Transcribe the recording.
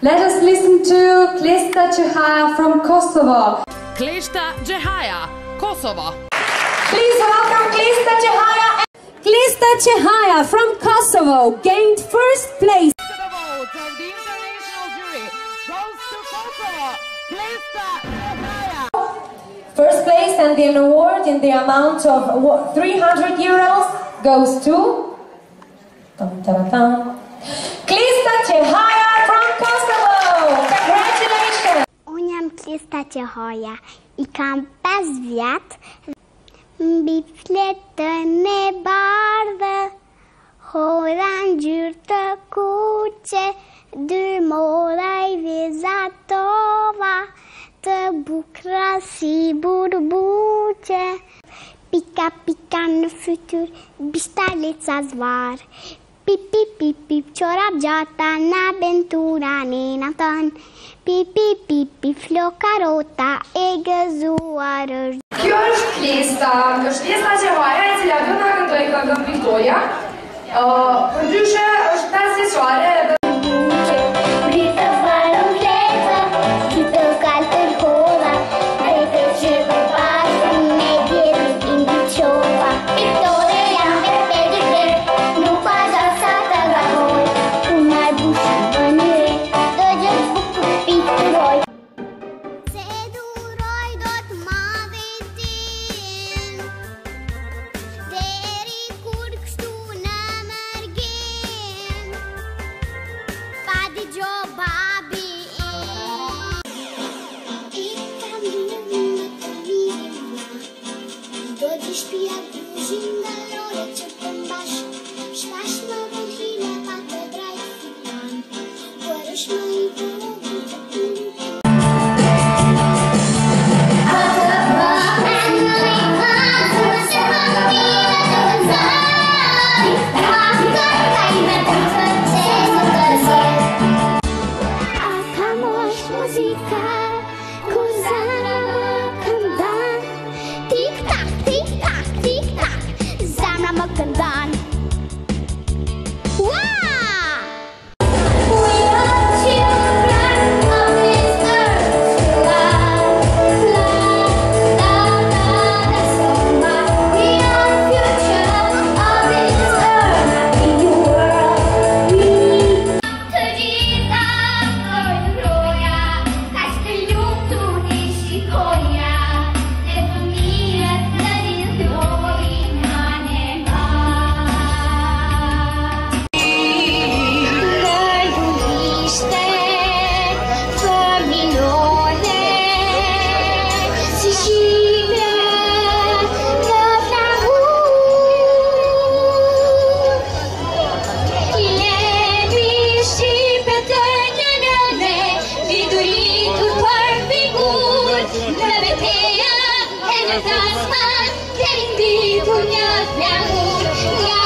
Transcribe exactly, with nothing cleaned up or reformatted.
Let us listen to Klista Chehaja from Kosovo. Klista Chehaja, Kosovo. Please welcome Klista Chehaja. Klista Chehaja from Kosovo gained first place. The vote of the international jury goes to Kosovo. Klista Chehaja. First place and the award in the amount of three hundred euros goes to dun, dun, dun, Klista Chehaja from Kosovo. Congratulations! Unë jam Klista Chehaja, I kam pesë vjet, mbi fletën e bardhë, hora ngjyrë të kuqe, dy mora I vizatova, të bukra si burbuqe. Pika pika në fytyr, bishtalet sa zvar. Pip pip pip pip, qorap gjata na bentura në natën. Pip pip pip pip, flokarota e gëzuar është. Kjo është Klista, është Klista Chehaja e cila do na këndoj këngën Victoria. Përndryshe është pesë vjeçare edhe Getting deep on your